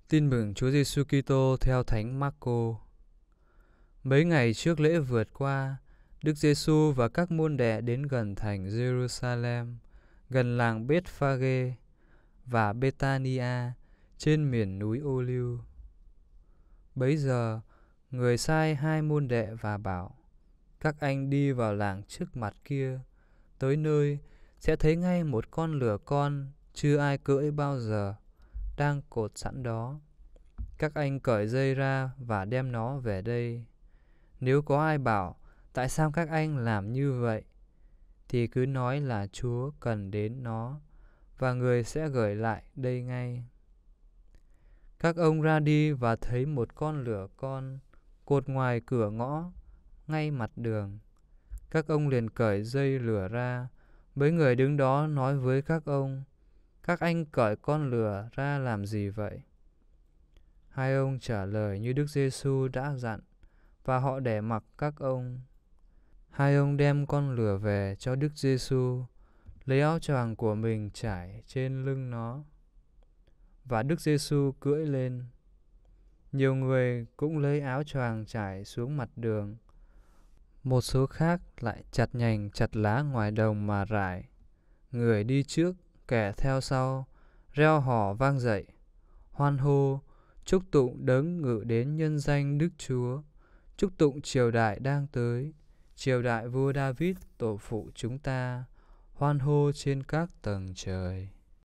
Tin mừng Chúa Giêsu Kitô theo Thánh Marco. Mấy ngày trước lễ vượt qua, Đức Giêsu và các môn đệ đến gần thành Jerusalem, gần làng Bethphage và Bethania trên miền núi Ô-liu. Bấy giờ, người sai 2 môn đệ và bảo: các anh đi vào làng trước mặt kia, tới nơi sẽ thấy ngay một con lừa con chưa ai cưỡi bao giờ, đang cột sẵn đó. Các anh cởi dây ra và đem nó về đây. Nếu có ai bảo tại sao các anh làm như vậy, thì cứ nói là Chúa cần đến nó, và người sẽ gửi lại đây ngay. Các ông ra đi và thấy một con lừa con cột ngoài cửa ngõ, ngay mặt đường. Các ông liền cởi dây lừa ra. Mấy người đứng đó nói với các ông: các anh cởi con lừa ra làm gì vậy? 2 ông trả lời như Đức Giêsu đã dặn, và họ để mặc các ông. 2 ông đem con lừa về cho Đức Giêsu, lấy áo choàng của mình trải trên lưng nó, và Đức Giêsu cưỡi lên. Nhiều người cũng lấy áo choàng trải xuống mặt đường. Một số khác lại chặt nhành chặt lá ngoài đồng mà rải. Người đi trước, kẻ theo sau, reo hò vang dậy, hoan hô, chúc tụng đấng ngự đến nhân danh Đức Chúa, chúc tụng triều đại đang tới, triều đại vua David tổ phụ chúng ta, hoan hô trên các tầng trời.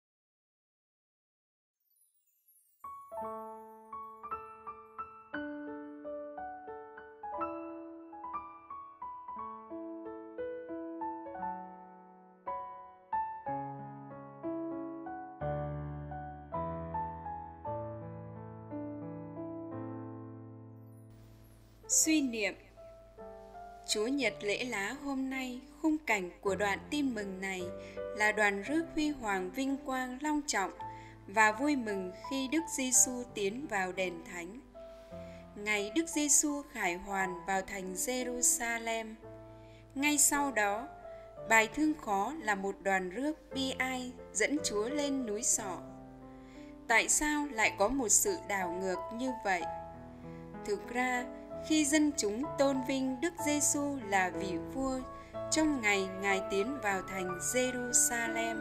Suy niệm. Chúa Nhật lễ lá hôm nay, khung cảnh của đoạn tin mừng này là đoàn rước huy hoàng vinh quang long trọng và vui mừng khi Đức Giêsu tiến vào đền thánh. Ngày Đức Giêsu khải hoàn vào thành Jerusalem. Ngay sau đó, bài thương khó là một đoàn rước bi ai dẫn Chúa lên núi Sọ. Tại sao lại có một sự đảo ngược như vậy? Thực ra, khi dân chúng tôn vinh Đức Giêsu là vị vua trong ngày Ngài tiến vào thành Jerusalem,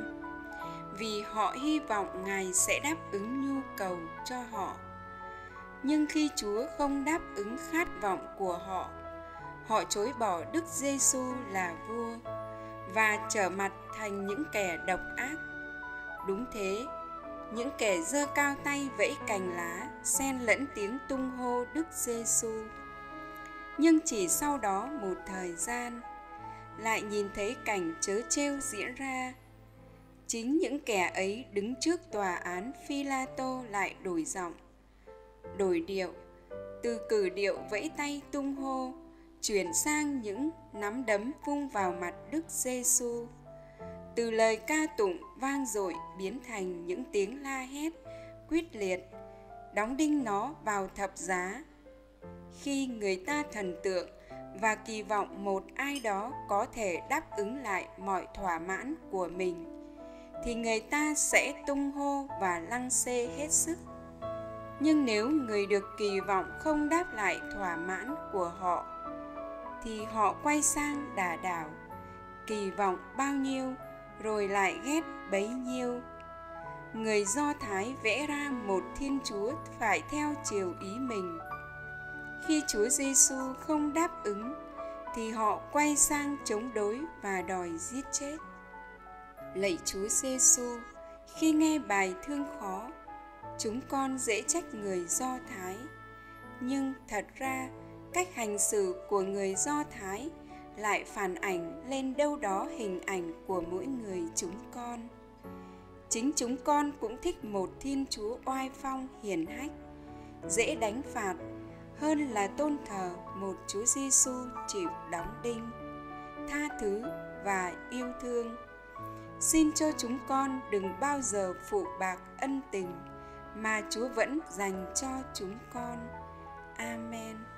vì họ hy vọng Ngài sẽ đáp ứng nhu cầu cho họ. Nhưng khi Chúa không đáp ứng khát vọng của họ, họ chối bỏ Đức Giêsu là vua và trở mặt thành những kẻ độc ác. Đúng thế, những kẻ giơ cao tay vẫy cành lá, xen lẫn tiếng tung hô Đức Giêsu. Nhưng chỉ sau đó một thời gian, lại nhìn thấy cảnh trớ trêu diễn ra. Chính những kẻ ấy đứng trước tòa án Phi-la-tô lại đổi giọng, đổi điệu, từ cử điệu vẫy tay tung hô, chuyển sang những nắm đấm vung vào mặt Đức Giêsu. Từ lời ca tụng vang dội biến thành những tiếng la hét quyết liệt, đóng đinh nó vào thập giá. Khi người ta thần tượng và kỳ vọng một ai đó có thể đáp ứng lại mọi thỏa mãn của mình, thì người ta sẽ tung hô và lăng xê hết sức. Nhưng nếu người được kỳ vọng không đáp lại thỏa mãn của họ, thì họ quay sang đả đảo, kỳ vọng bao nhiêu rồi lại ghét bấy nhiêu. Người Do Thái vẽ ra một Thiên Chúa phải theo chiều ý mình. Khi Chúa Giêsu không đáp ứng, thì họ quay sang chống đối và đòi giết chết. Lạy Chúa Giêsu, khi nghe bài thương khó, chúng con dễ trách người Do Thái. Nhưng thật ra, cách hành xử của người Do Thái lại phản ảnh lên đâu đó hình ảnh của mỗi người chúng con. Chính chúng con cũng thích một Thiên Chúa oai phong hiển hách, dễ đánh phạt, hơn là tôn thờ một Chúa Giêsu chịu đóng đinh, tha thứ và yêu thương. Xin cho chúng con đừng bao giờ phụ bạc ân tình mà Chúa vẫn dành cho chúng con. Amen.